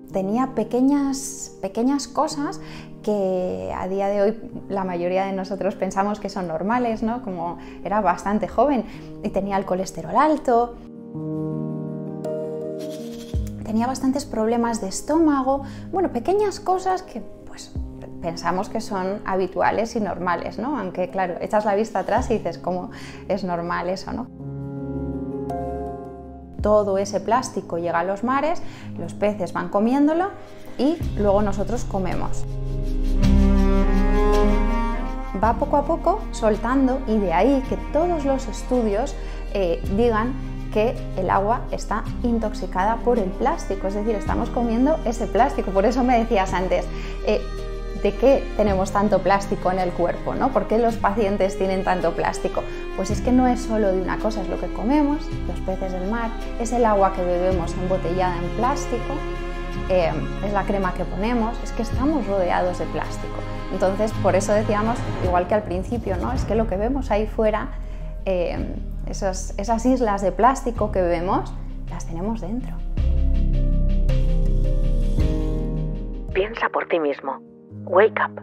tenía pequeñas cosas que a día de hoy la mayoría de nosotros pensamos que son normales, ¿no? Como era bastante joven y tenía el colesterol alto, tenía bastantes problemas de estómago, bueno, pequeñas cosas que pues pensamos que son habituales y normales, ¿no? Aunque claro, echas la vista atrás y dices, ¿cómo es normal eso, no? Todo ese plástico llega a los mares, los peces van comiéndolo y luego nosotros comemos. Va poco a poco soltando, y de ahí que todos los estudios digan que el agua está intoxicada por el plástico, es decir, estamos comiendo ese plástico. Por eso me decías antes, ¿de qué tenemos tanto plástico en el cuerpo, ¿no? ¿Por qué los pacientes tienen tanto plástico? Pues es que no es solo de una cosa, es lo que comemos, los peces del mar, es el agua que bebemos embotellada en plástico, es la crema que ponemos, es que estamos rodeados de plástico. Entonces, por eso decíamos, igual que al principio, ¿no? Es que lo que vemos ahí fuera, esas islas de plástico que vemos, las tenemos dentro. Piensa por ti mismo. Wake up.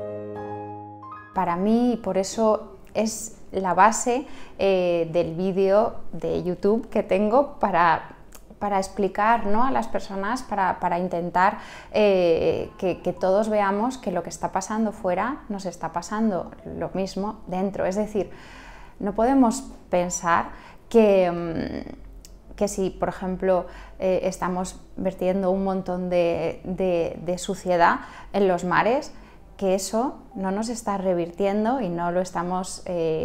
Para mí, por eso es la base del vídeo de YouTube que tengo para explicar, ¿no?, a las personas, para intentar que todos veamos que lo que está pasando fuera nos está pasando lo mismo dentro. Es decir, no podemos pensar que si, por ejemplo, estamos vertiendo un montón de suciedad en los mares, que eso no nos está revirtiendo y no lo estamos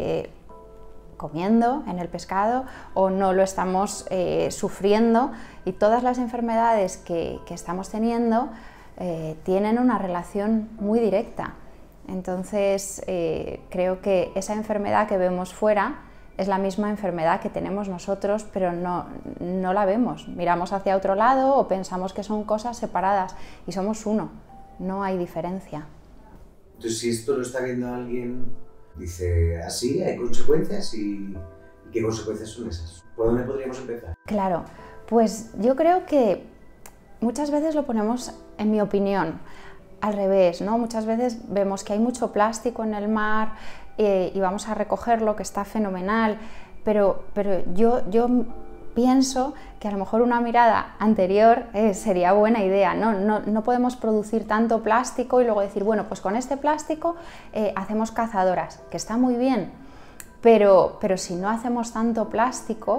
comiendo en el pescado o no lo estamos sufriendo, y todas las enfermedades que estamos teniendo tienen una relación muy directa. Entonces, creo que esa enfermedad que vemos fuera es la misma enfermedad que tenemos nosotros, pero no la vemos. Miramos hacia otro lado o pensamos que son cosas separadas y somos uno, no hay diferencia. Entonces, si esto lo está viendo alguien, dice, así, hay consecuencias, ¿y qué consecuencias son esas? ¿Por dónde podríamos empezar? Claro, pues yo creo que muchas veces lo ponemos, en mi opinión, al revés, ¿no? Muchas veces vemos que hay mucho plástico en el mar y vamos a recogerlo, que está fenomenal, pero yo pienso que a lo mejor una mirada anterior sería buena idea, ¿no? No podemos producir tanto plástico y luego decir, bueno, pues con este plástico hacemos cazadoras, que está muy bien, pero si no hacemos tanto plástico,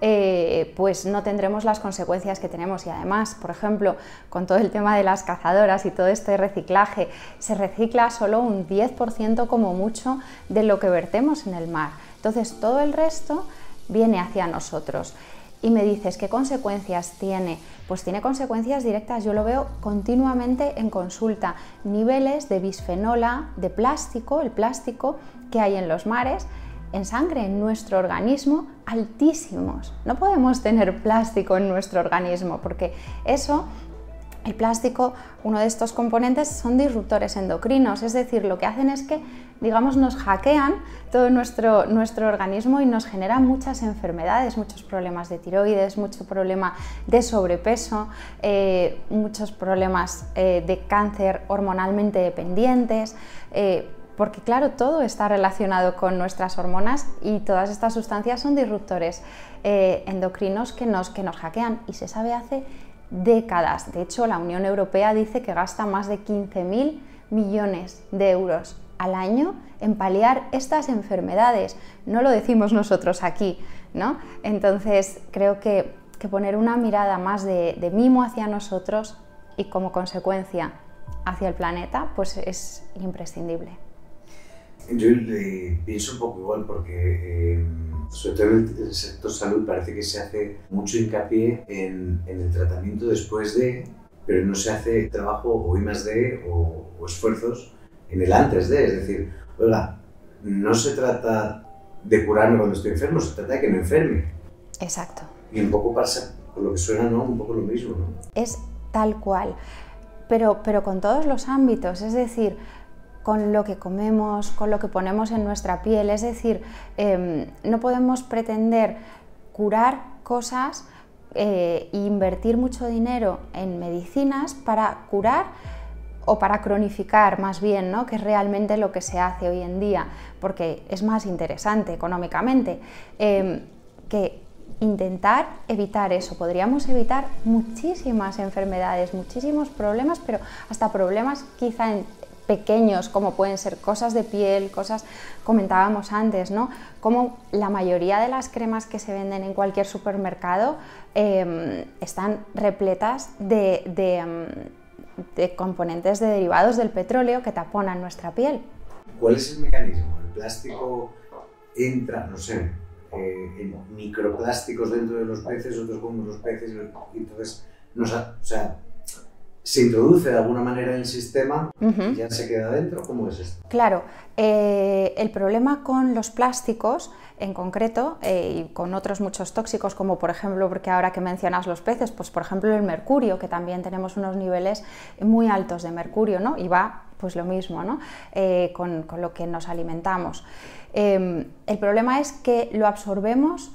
pues no tendremos las consecuencias que tenemos. Y además, por ejemplo, con todo el tema de las cazadoras y todo este reciclaje, se recicla solo un 10% como mucho de lo que vertemos en el mar. Entonces, todo el resto viene hacia nosotros. Y me dices, ¿qué consecuencias tiene? Pues tiene consecuencias directas, yo lo veo continuamente en consulta. Niveles de bisfenol A, de plástico, el plástico que hay en los mares, en sangre, en nuestro organismo, altísimos. No podemos tener plástico en nuestro organismo porque eso, el plástico, uno de estos componentes son disruptores endocrinos, es decir, lo que hacen es que, digamos, nos hackean todo nuestro organismo y nos generan muchas enfermedades, muchos problemas de tiroides, mucho problema de sobrepeso, muchos problemas de cáncer hormonalmente dependientes, porque claro, todo está relacionado con nuestras hormonas y todas estas sustancias son disruptores endocrinos que nos hackean, y se sabe hace décadas. De hecho, la Unión Europea dice que gasta más de 15.000 millones de euros al año en paliar estas enfermedades. No lo decimos nosotros aquí, ¿no? Entonces, creo que poner una mirada más de mimo hacia nosotros y como consecuencia hacia el planeta, pues es imprescindible. Yo pienso un poco igual porque, sobre todo en el sector salud, parece que se hace mucho hincapié en el tratamiento después de, pero no se hace trabajo o I+D o esfuerzos en el antes de. Es decir, oiga, no se trata de curarme cuando estoy enfermo, se trata de que no enferme. Exacto. Y un poco pasa, por lo que suena, ¿no? Un poco lo mismo, ¿no? Es tal cual, pero con todos los ámbitos, es decir, con lo que comemos, con lo que ponemos en nuestra piel, es decir, no podemos pretender curar cosas invertir mucho dinero en medicinas para curar o para cronificar más bien, ¿no? Que es realmente lo que se hace hoy en día, porque es más interesante económicamente, que intentar evitar eso. Podríamos evitar muchísimas enfermedades, muchísimos problemas, pero hasta problemas quizá pequeños, como pueden ser cosas de piel, cosas, comentábamos antes, ¿no? Como la mayoría de las cremas que se venden en cualquier supermercado están repletas de componentes de derivados del petróleo que taponan nuestra piel. ¿Cuál es el mecanismo? ¿El plástico entra, no sé, en microplásticos dentro de los peces, otros como los peces, y entonces se introduce de alguna manera en el sistema y ya se queda dentro? ¿Cómo es esto? Claro, el problema con los plásticos en concreto y con otros muchos tóxicos, como por ejemplo, porque ahora que mencionas los peces, pues por ejemplo el mercurio, que también tenemos unos niveles muy altos de mercurio, ¿no? Y va pues lo mismo, ¿no? Con lo que nos alimentamos. El problema es que lo absorbemos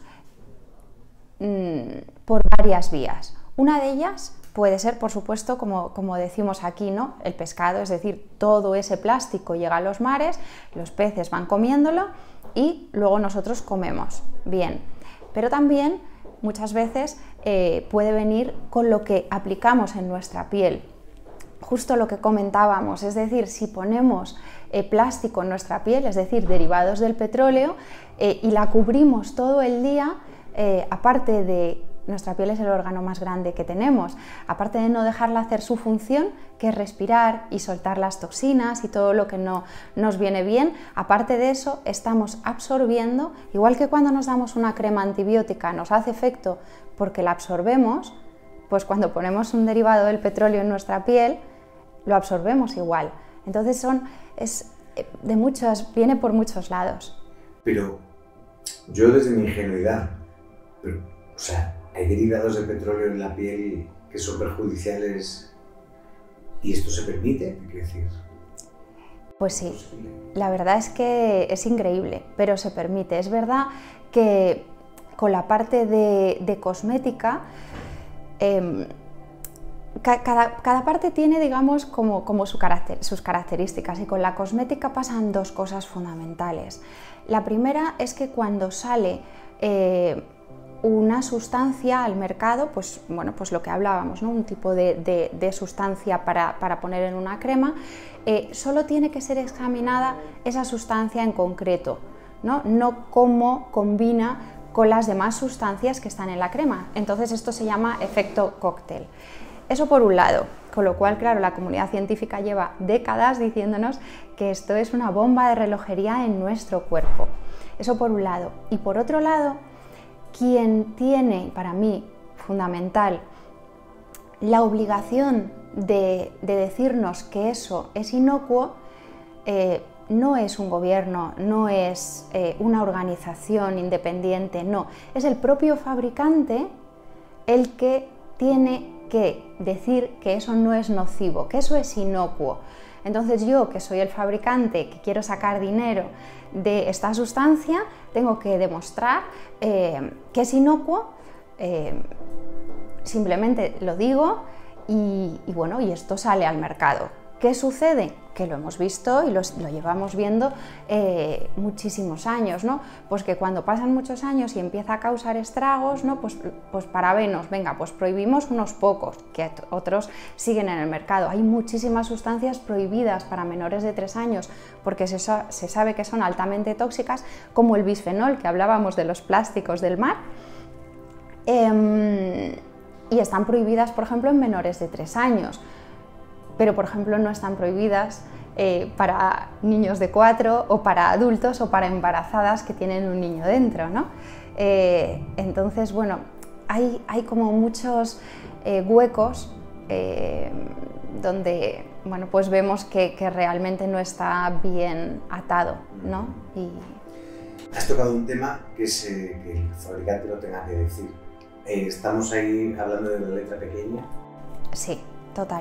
por varias vías. Una de ellas puede ser, por supuesto, como decimos aquí, ¿no? El pescado, es decir, todo ese plástico llega a los mares, los peces van comiéndolo y luego nosotros comemos. Bien, pero también muchas veces puede venir con lo que aplicamos en nuestra piel. Justo lo que comentábamos, es decir, si ponemos plástico en nuestra piel, es decir, derivados del petróleo, y la cubrimos todo el día, aparte de nuestra piel es el órgano más grande que tenemos, aparte de no dejarla hacer su función, que es respirar y soltar las toxinas y todo lo que no nos viene bien, aparte de eso estamos absorbiendo, igual que cuando nos damos una crema antibiótica nos hace efecto porque la absorbemos, pues cuando ponemos un derivado del petróleo en nuestra piel lo absorbemos igual. Entonces viene por muchos lados. Pero yo desde mi ingenuidad, hay derivados de petróleo en la piel que son perjudiciales y esto se permite, ¿qué quiere decir? Pues sí, la verdad es que es increíble, pero se permite. Es verdad que con la parte de cosmética, cada parte tiene, digamos, como sus características, y con la cosmética pasan dos cosas fundamentales. La primera es que cuando sale una sustancia al mercado, pues lo que hablábamos, ¿no? Un tipo de sustancia para poner en una crema, solo tiene que ser examinada esa sustancia en concreto, no cómo combina con las demás sustancias que están en la crema. Entonces esto se llama efecto cóctel. Eso por un lado, con lo cual, claro, la comunidad científica lleva décadas diciéndonos que esto es una bomba de relojería en nuestro cuerpo. Eso por un lado. Y por otro lado, quien tiene, para mí, fundamental, la obligación de decirnos que eso es inocuo, no es un gobierno, no es una organización independiente, no. Es el propio fabricante el que tiene que decir que eso no es nocivo, que eso es inocuo. Entonces yo, que soy el fabricante, que quiero sacar dinero de esta sustancia, tengo que demostrar que es inocuo, simplemente lo digo y esto sale al mercado. ¿Qué sucede? Que lo hemos visto y lo llevamos viendo muchísimos años, ¿no? Pues que cuando pasan muchos años y empieza a causar estragos, ¿no? Pues parabenos, venga, pues prohibimos unos pocos, que otros siguen en el mercado. Hay muchísimas sustancias prohibidas para menores de 3 años porque se sabe que son altamente tóxicas, como el bisfenol, que hablábamos de los plásticos del mar, y están prohibidas, por ejemplo, en menores de 3 años. Pero, por ejemplo, no están prohibidas para niños de 4 o para adultos o para embarazadas que tienen un niño dentro, ¿no? Entonces, hay como muchos huecos donde, pues vemos que realmente no está bien atado, ¿no? Has tocado un tema que el fabricante lo tenga que decir. ¿Estamos ahí hablando de la letra pequeña? Sí.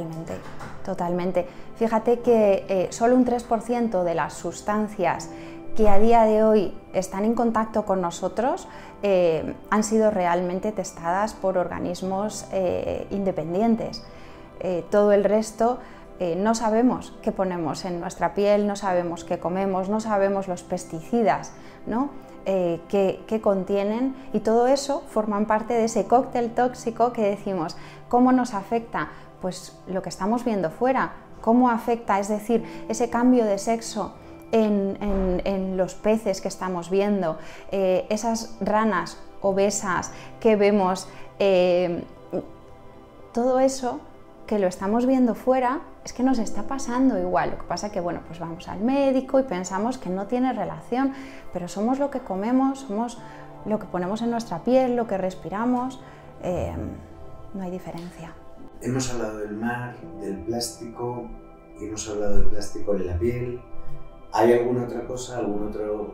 Totalmente. Fíjate que solo un 3% de las sustancias que a día de hoy están en contacto con nosotros han sido realmente testadas por organismos independientes. Todo el resto no sabemos qué ponemos en nuestra piel, no sabemos qué comemos, no sabemos los pesticidas, ¿no? que contienen, y todo eso forman parte de ese cóctel tóxico que decimos. ¿Cómo nos afecta? Pues lo que estamos viendo fuera. ¿Cómo afecta? Es decir, ese cambio de sexo en los peces que estamos viendo, esas ranas obesas que vemos, todo eso que lo estamos viendo fuera es que nos está pasando igual. Lo que pasa es que, bueno, pues vamos al médico y pensamos que no tiene relación, pero somos lo que comemos, somos lo que ponemos en nuestra piel, lo que respiramos, no hay diferencia. Hemos hablado del mar, del plástico, hemos hablado del plástico en la piel. ¿Hay alguna otra cosa, algún otro...?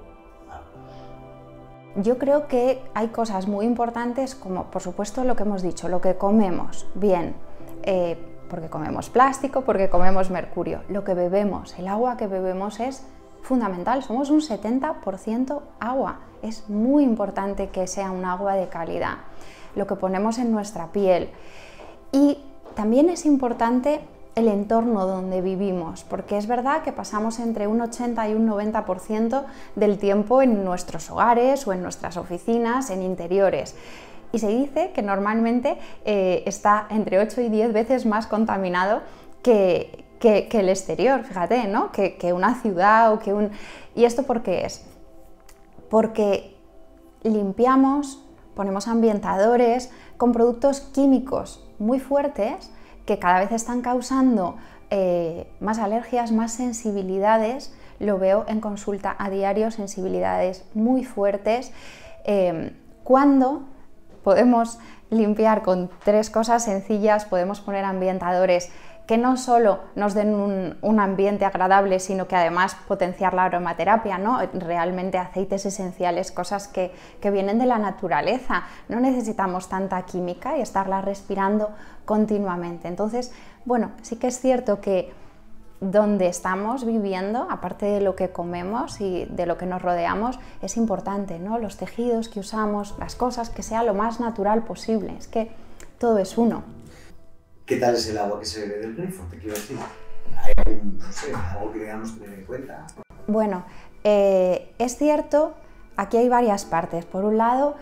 Yo creo que hay cosas muy importantes como, por supuesto, lo que hemos dicho, lo que comemos, bien, porque comemos plástico, porque comemos mercurio. Lo que bebemos, el agua que bebemos es fundamental, somos un 70% agua, es muy importante que sea un agua de calidad. Lo que ponemos en nuestra piel, y también es importante el entorno donde vivimos, porque es verdad que pasamos entre un 80 y un 90% del tiempo en nuestros hogares o en nuestras oficinas, en interiores. Y se dice que normalmente está entre 8 y 10 veces más contaminado que el exterior, fíjate, ¿no? que una ciudad o que un... ¿Y esto por qué es? Porque limpiamos, ponemos ambientadores con productos químicos muy fuertes que cada vez están causando más alergias, más sensibilidades. Lo veo en consulta a diario, sensibilidades muy fuertes, cuando podemos limpiar con 3 cosas sencillas, podemos poner ambientadores que no solo nos den un ambiente agradable, sino que además potenciar la aromaterapia, ¿no? Realmente aceites esenciales, cosas que vienen de la naturaleza. No necesitamos tanta química y estarla respirando continuamente. Entonces, bueno, sí que es cierto que donde estamos viviendo, aparte de lo que comemos y de lo que nos rodeamos, es importante, ¿no? Los tejidos que usamos, las cosas, que sea lo más natural posible. Es que todo es uno. ¿Qué tal es el agua que se bebe del grifo? Te quiero decir, ¿hay algún, no sé, algo que debamos tener en cuenta? Bueno, es cierto, aquí hay varias partes. Por un lado,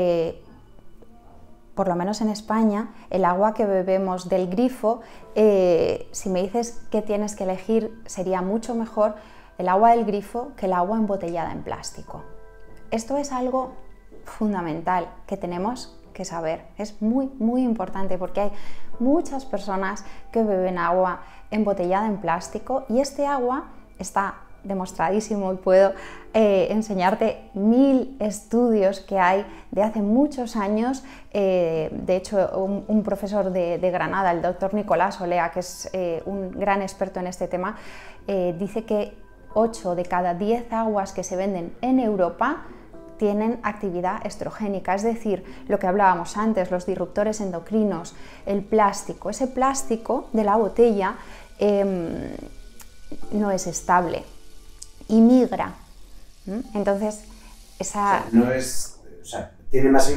por lo menos en España, el agua que bebemos del grifo, si me dices qué tienes que elegir, sería mucho mejor el agua del grifo que el agua embotellada en plástico. Esto es algo fundamental que tenemos que saber, es muy, muy importante, porque hay muchas personas que beben agua embotellada en plástico, y este agua está demostradísimo, y puedo enseñarte 1000 estudios que hay de hace muchos años. De hecho, un profesor de Granada, el doctor Nicolás Olea, que es un gran experto en este tema, dice que 8 de cada 10 aguas que se venden en Europa tienen actividad estrogénica, es decir, lo que hablábamos antes, los disruptores endocrinos, el plástico. Ese plástico de la botella no es estable y migra. Entonces, esa... No es... O sea, tiene más...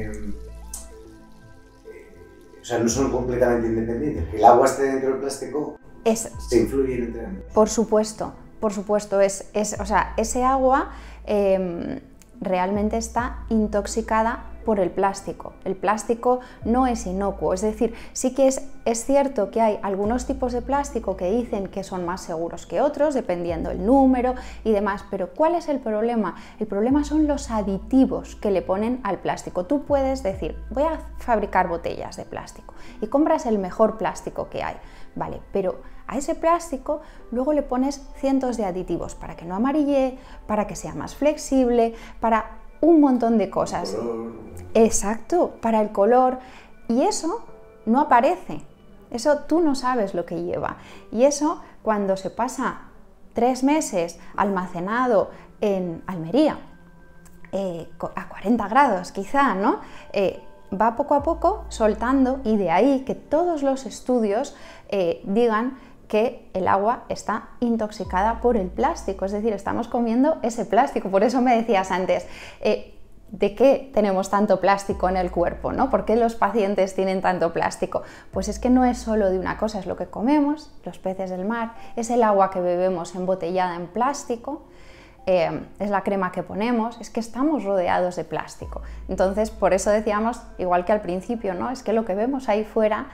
o sea, no son completamente independientes. Que el agua esté dentro del plástico se influyen entre ellos. Por supuesto. O sea, ese agua realmente está intoxicada por el plástico. El plástico no es inocuo, es decir, sí que es cierto que hay algunos tipos de plástico que dicen que son más seguros que otros, dependiendo el número y demás, pero ¿cuál es el problema? El problema son los aditivos que le ponen al plástico. Tú puedes decir, voy a fabricar botellas de plástico, y compras el mejor plástico que hay, vale, pero a ese plástico luego le pones cientos de aditivos para que no amarille, para que sea más flexible, para un montón de cosas. Exacto, para el color. Y eso no aparece. Eso tú no sabes lo que lleva. Y eso, cuando se pasa 3 meses almacenado en Almería, a 40 grados quizá, ¿no? Va poco a poco soltando, y de ahí que todos los estudios digan que el agua está intoxicada por el plástico, es decir, estamos comiendo ese plástico. Por eso me decías antes, ¿de qué tenemos tanto plástico en el cuerpo, ¿no? ¿Por qué los pacientes tienen tanto plástico? Pues es que no es solo de una cosa, es lo que comemos, los peces del mar, es el agua que bebemos embotellada en plástico, es la crema que ponemos, es que estamos rodeados de plástico. Entonces, por eso decíamos, igual que al principio, ¿no? Es que lo que vemos ahí fuera,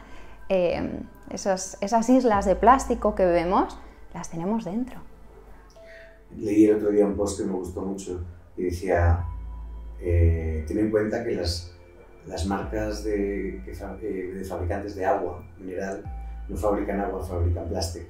esas islas de plástico que vemos, las tenemos dentro. Leí el otro día un post que me gustó mucho y decía, ten en cuenta que las marcas de fabricantes de agua mineral no fabrican agua, fabrican plástico.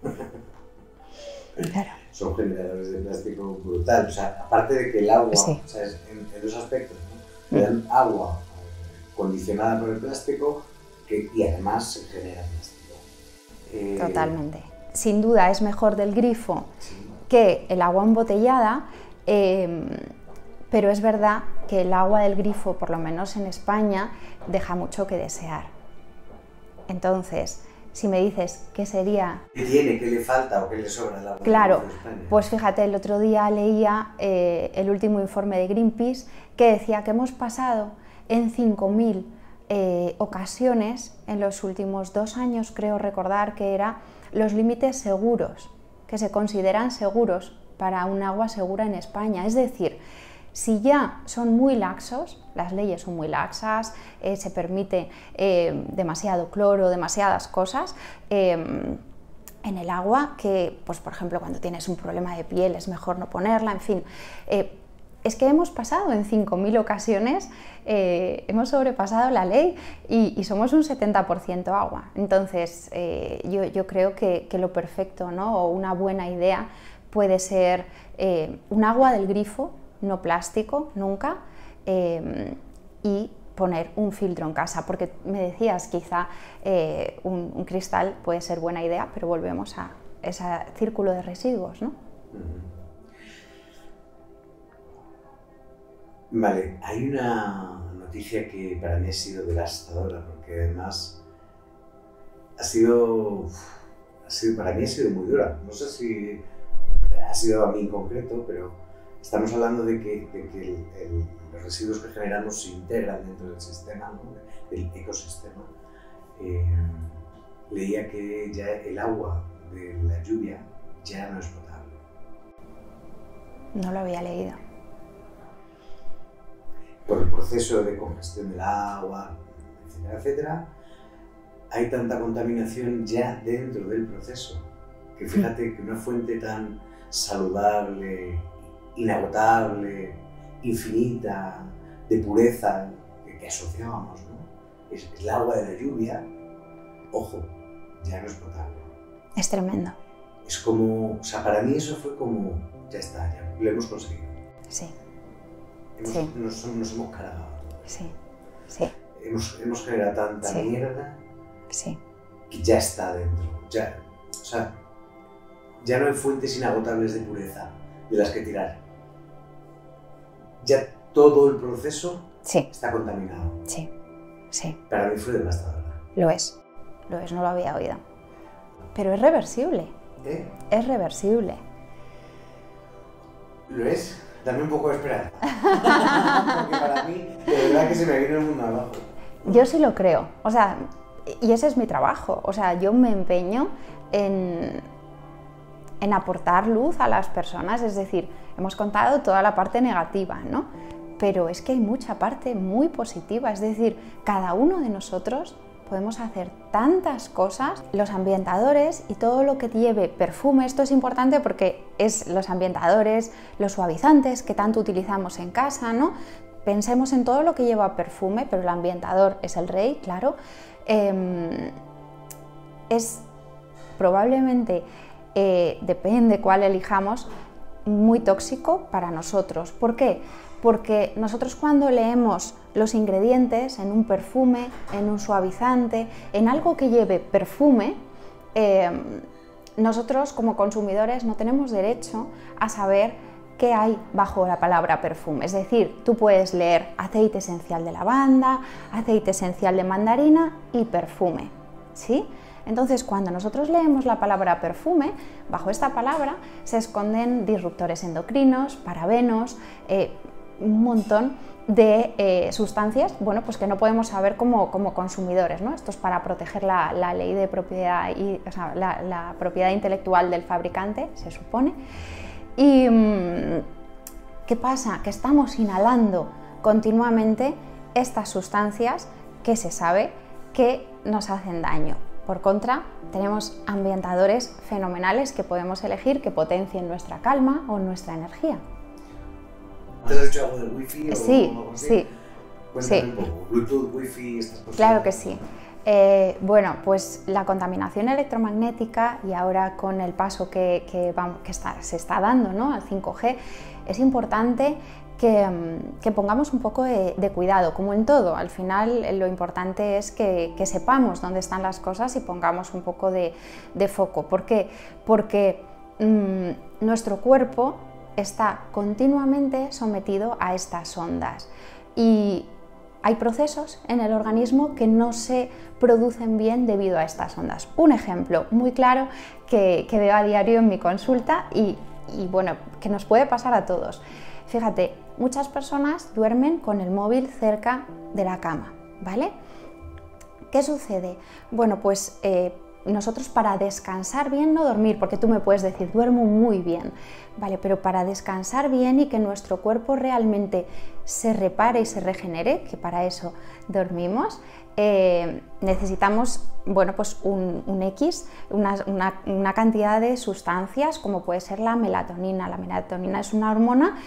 Claro. Son generadores de plástico brutal. O sea, aparte de que el agua, sí. o sea, en dos aspectos, ¿no? Le dan agua condicionada por el plástico y además se genera plástico. Totalmente. Sin duda es mejor del grifo Sí. que el agua embotellada, pero es verdad que el agua del grifo, por lo menos en España, deja mucho que desear. Entonces, si me dices qué sería... ¿Qué tiene? ¿Qué le falta o qué le sobra al agua Claro, de España? pues fíjate, el otro día leía el último informe de Greenpeace que decía que hemos pasado en 5.000 ocasiones en los últimos 2 años, creo recordar que era los límites seguros, que se consideran seguros para un agua segura en España. Es decir, si ya son muy laxos, las leyes son muy laxas, se permite demasiado cloro, demasiadas cosas en el agua, que, pues, por ejemplo, cuando tienes un problema de piel es mejor no ponerla, en fin. Es que hemos pasado en 5.000 ocasiones, hemos sobrepasado la ley y somos un 70% agua. Entonces, yo creo que lo perfecto, ¿no? O una buena idea puede ser un agua del grifo, no plástico, nunca, y poner un filtro en casa, porque me decías, quizá un cristal puede ser buena idea, pero volvemos a ese círculo de residuos, ¿no? Vale, hay una noticia que para mí ha sido devastadora, porque además para mí ha sido muy dura. No sé si ha sido a mí en concreto, pero estamos hablando de que los residuos que generamos se integran dentro del sistema, ¿no? Del ecosistema. Leía que ya el agua de la lluvia ya no es potable. No lo había leído. Por el proceso de congestión del agua, etcétera, etcétera, hay tanta contaminación ya dentro del proceso que fíjate que una fuente tan saludable, inagotable, infinita, de pureza que asociábamos, ¿no? Es el agua de la lluvia, ojo, ya no es potable. Es tremendo. Es como, o sea, para mí eso fue como, ya está, ya lo hemos conseguido. Sí. Nos hemos cargado. Sí, sí. Hemos generado tanta Sí. mierda Sí. que ya está dentro. Ya, o sea, ya no hay fuentes inagotables de pureza de las que tirar. Ya todo el proceso Sí. está contaminado. Sí. Sí. Para mí fue devastador. Lo es, no lo había oído. Pero es reversible, ¿Eh? es reversible. ¿Lo es? Dame un poco de esperanza. Porque para mí, de verdad que se me vino el mundo abajo. Yo sí lo creo, o sea, y ese es mi trabajo, o sea, yo me empeño en aportar luz a las personas, es decir, hemos contado toda la parte negativa, ¿no? Pero es que hay mucha parte muy positiva, es decir, cada uno de nosotros podemos hacer tantas cosas, los ambientadores y todo lo que lleve perfume. Esto es importante porque es los ambientadores, los suavizantes que tanto utilizamos en casa, ¿no? Pensemos en todo lo que lleva perfume, pero el ambientador es el rey, claro. Es probablemente, depende cuál elijamos, muy tóxico para nosotros. ¿Por qué? Porque nosotros cuando leemos los ingredientes en un perfume, en un suavizante, en algo que lleve perfume, nosotros como consumidores no tenemos derecho a saber qué hay bajo la palabra perfume. Es decir, tú puedes leer aceite esencial de lavanda, aceite esencial de mandarina y perfume, ¿sí? Entonces, cuando nosotros leemos la palabra perfume, bajo esta palabra se esconden disruptores endocrinos, parabenos, un montón de sustancias, bueno, pues que no podemos saber como consumidores, ¿no? Esto es para proteger la ley de propiedad, o sea, la propiedad intelectual del fabricante, se supone. Y ¿qué pasa? Que estamos inhalando continuamente estas sustancias que se sabe que nos hacen daño. Por contra, tenemos ambientadores fenomenales que podemos elegir que potencien nuestra calma o nuestra energía. ¿Te has dicho algo del wifi? Sí, o algo así? sí. Cuéntame Sí. un poco, Bluetooth, wifi, estas cosas. Claro que sí. Bueno, pues la contaminación electromagnética y ahora con el paso que se está dando, ¿no?, al 5G, es importante que pongamos un poco de cuidado, como en todo. Al final lo importante es que sepamos dónde están las cosas y pongamos un poco de foco. ¿Por qué? Porque nuestro cuerpo está continuamente sometido a estas ondas y hay procesos en el organismo que no se producen bien debido a estas ondas. Un ejemplo muy claro que veo a diario en mi consulta y bueno, que nos puede pasar a todos. Fíjate, muchas personas duermen con el móvil cerca de la cama, ¿vale? ¿Qué sucede? Bueno, pues nosotros para descansar bien, no dormir, porque tú me puedes decir, duermo muy bien, ¿vale? Pero para descansar bien y que nuestro cuerpo realmente se repare y se regenere, que para eso dormimos, necesitamos, bueno, pues una cantidad de sustancias como puede ser la melatonina. La melatonina es una hormona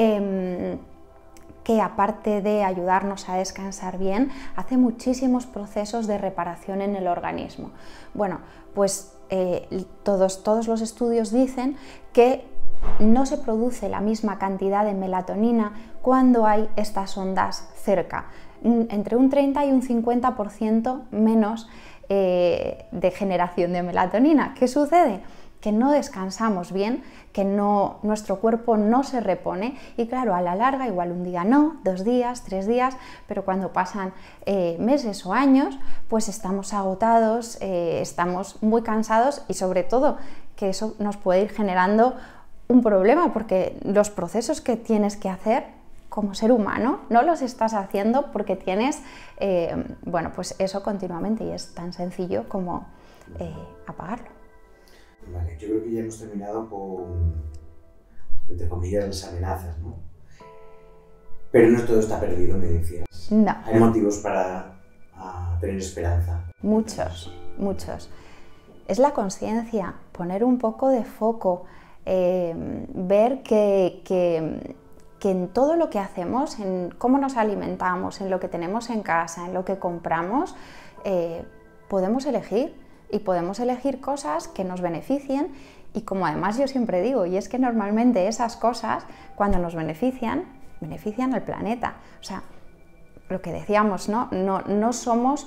que aparte de ayudarnos a descansar bien, hace muchísimos procesos de reparación en el organismo. Bueno, pues todos los estudios dicen que no se produce la misma cantidad de melatonina cuando hay estas ondas cerca, entre un 30 y un 50% menos de generación de melatonina. ¿Qué sucede? Que no descansamos bien, que nuestro cuerpo no se repone y claro, a la larga, igual un día no, 2 días, 3 días, pero cuando pasan meses o años, pues estamos agotados, estamos muy cansados y sobre todo que eso nos puede ir generando un problema porque los procesos que tienes que hacer como ser humano no los estás haciendo porque tienes, bueno, pues eso continuamente y es tan sencillo como apagarlo. Vale, yo creo que ya hemos terminado con, entre comillas, las amenazas, ¿no? Pero no todo está perdido, me decías. No. Hay motivos para tener esperanza. Muchos, muchos. Es la conciencia, poner un poco de foco, ver que en todo lo que hacemos, en cómo nos alimentamos, en lo que tenemos en casa, en lo que compramos, podemos elegir. Y podemos elegir cosas que nos beneficien y como además yo siempre digo, y es que normalmente esas cosas cuando nos benefician al planeta. O sea, lo que decíamos, no somos,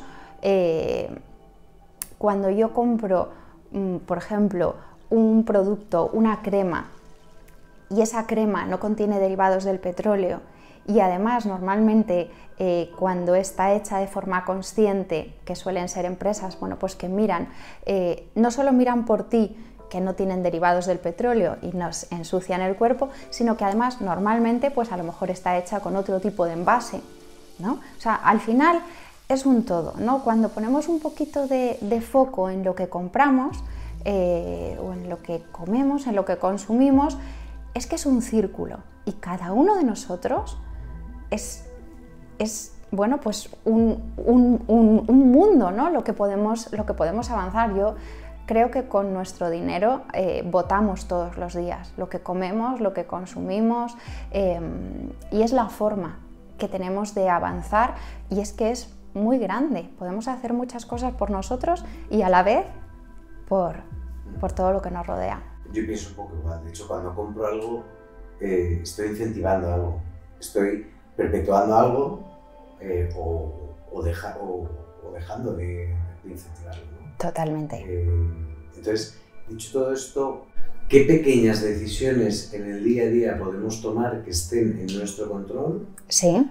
cuando yo compro, por ejemplo, un producto, una crema, y esa crema no contiene derivados del petróleo, y además normalmente cuando está hecha de forma consciente, que suelen ser empresas, bueno, pues que miran, no solo miran por ti, que no tienen derivados del petróleo y nos ensucian el cuerpo, sino que además normalmente pues a lo mejor está hecha con otro tipo de envase, ¿no? O sea, al final es un todo, ¿no? Cuando ponemos un poquito de foco en lo que compramos o en lo que comemos, en lo que consumimos, es que es un círculo y cada uno de nosotros es bueno, pues un mundo, ¿no? Lo que podemos avanzar. Yo creo que con nuestro dinero votamos todos los días, lo que comemos, lo que consumimos, y es la forma que tenemos de avanzar y es que es muy grande. Podemos hacer muchas cosas por nosotros y a la vez por todo lo que nos rodea. Yo pienso un poco igual. De hecho, cuando compro algo, estoy incentivando algo, estoy perpetuando algo o dejando de incentivarlo, ¿no? Totalmente. Entonces, dicho todo esto, ¿qué pequeñas decisiones en el día a día podemos tomar que estén en nuestro control? Sí.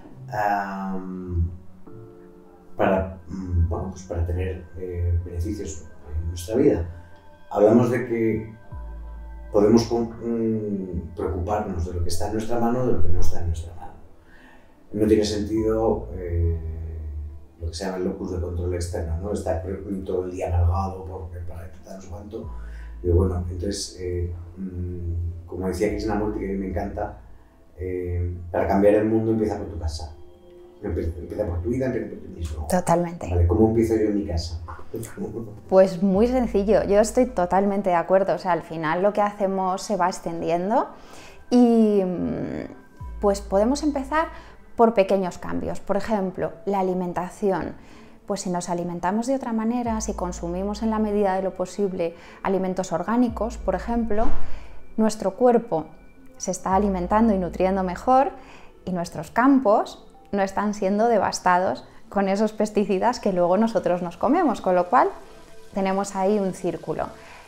Para tener beneficios nuestra vida. Hablamos de que podemos preocuparnos de lo que está en nuestra mano o de lo que no está en nuestra mano. No tiene sentido lo que se llama el locus de control externo, ¿no? Estar todo el día cargado por el planeta, no sé cuánto. Pero bueno, entonces, como decía Krishnamurti, que a mí me encanta, para cambiar el mundo empieza por tu casa. Empieza por tu vida, empieza por ti mismo. Totalmente. Vale, ¿cómo empiezo yo en mi casa? Pues muy sencillo, yo estoy totalmente de acuerdo, o sea, al final lo que hacemos se va extendiendo y pues podemos empezar por pequeños cambios. Por ejemplo, la alimentación. Pues si nos alimentamos de otra manera, si consumimos en la medida de lo posible alimentos orgánicos, por ejemplo, nuestro cuerpo se está alimentando y nutriendo mejor y nuestros campos no están siendo devastados con esos pesticidas que luego nosotros nos comemos, con lo cual tenemos ahí un círculo.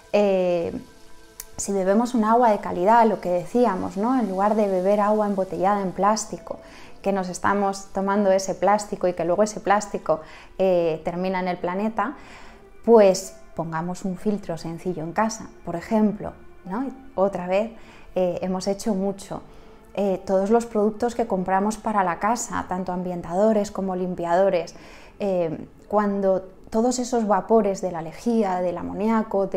Si bebemos un agua de calidad, lo que decíamos, ¿no? En lugar de beber agua embotellada en plástico, que nos estamos tomando ese plástico y que luego ese plástico termina en el planeta, pues pongamos un filtro sencillo en casa, por ejemplo, ¿no? Y otra vez hemos hecho mucho. Todos los productos que compramos para la casa, tanto ambientadores como limpiadores, cuando todos esos vapores de la lejía, del amoníaco,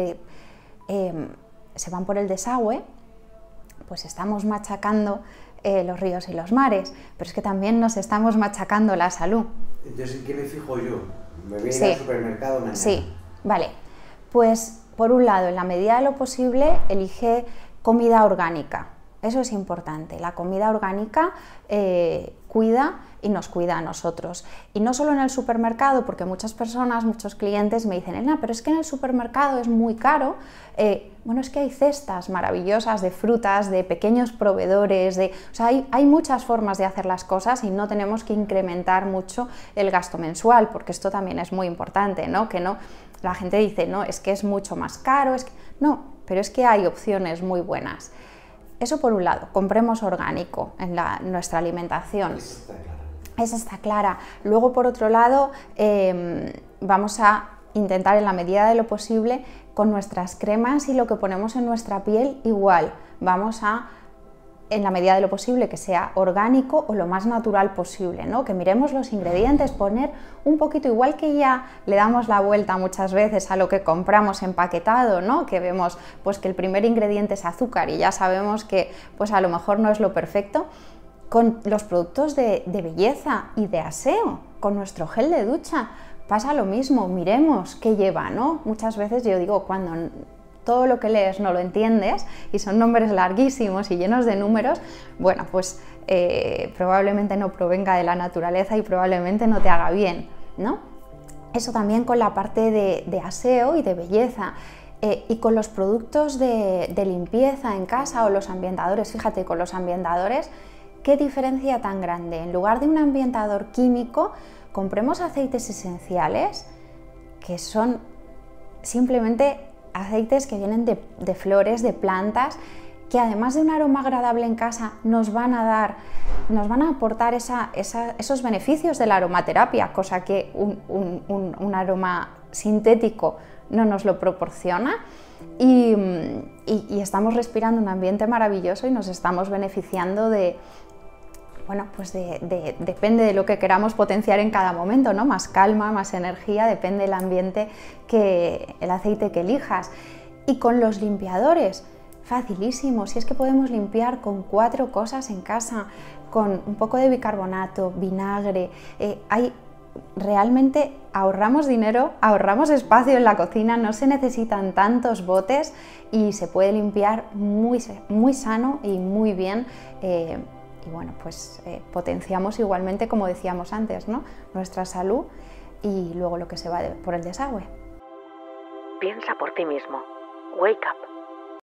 se van por el desagüe, pues estamos machacando los ríos y los mares, pero es que también nos estamos machacando la salud. Entonces, ¿en qué me fijo yo? ¿Me voy a ir Sí. al supermercado mañana? Sí, vale. Pues por un lado, en la medida de lo posible, elige comida orgánica. Eso es importante. La comida orgánica cuida y nos cuida a nosotros. Y no solo en el supermercado, porque muchas personas, muchos clientes me dicen, Elena, pero es que en el supermercado es muy caro. Bueno, es que hay cestas maravillosas de frutas, de pequeños proveedores, o sea, hay muchas formas de hacer las cosas y no tenemos que incrementar mucho el gasto mensual, porque esto también es muy importante, ¿no? Que no, la gente dice, no, es que es mucho más caro, no, pero es que hay opciones muy buenas. Eso por un lado, compremos orgánico en nuestra alimentación. Esa está clara. Luego, por otro lado, vamos a intentar en la medida de lo posible con nuestras cremas y lo que ponemos en nuestra piel igual. Vamos a, en la medida de lo posible, que sea orgánico o lo más natural posible, ¿no? Que miremos los ingredientes, poner un poquito, igual que ya le damos la vuelta muchas veces a lo que compramos empaquetado, ¿no? Que vemos pues que el primer ingrediente es azúcar y ya sabemos que pues a lo mejor no es lo perfecto. Con los productos de belleza y de aseo, con nuestro gel de ducha, pasa lo mismo, miremos qué lleva, ¿no? Muchas veces yo digo, cuando todo lo que lees no lo entiendes y son nombres larguísimos y llenos de números, bueno, pues probablemente no provenga de la naturaleza y probablemente no te haga bien, ¿no? Eso también con la parte de aseo y de belleza. Y con los productos de limpieza en casa o los ambientadores, fíjate, con los ambientadores, ¿qué diferencia tan grande? En lugar de un ambientador químico, compremos aceites esenciales que son simplemente aceites que vienen de flores, de plantas, que además de un aroma agradable en casa nos van a aportar esos beneficios de la aromaterapia, cosa que un aroma sintético no nos lo proporciona. Y estamos respirando un ambiente maravilloso y nos estamos beneficiando depende de lo que queramos potenciar en cada momento, ¿no? Más calma, más energía, depende del ambiente, el aceite que elijas. Y con los limpiadores, facilísimo, si es que podemos limpiar con 4 cosas en casa, con un poco de bicarbonato, vinagre, realmente ahorramos dinero, ahorramos espacio en la cocina, no se necesitan tantos botes y se puede limpiar muy, muy sano y muy bien. Y bueno, pues potenciamos igualmente, como decíamos antes, ¿no? Nuestra salud y luego lo que se va por el desagüe. Piensa por ti mismo. Wake up.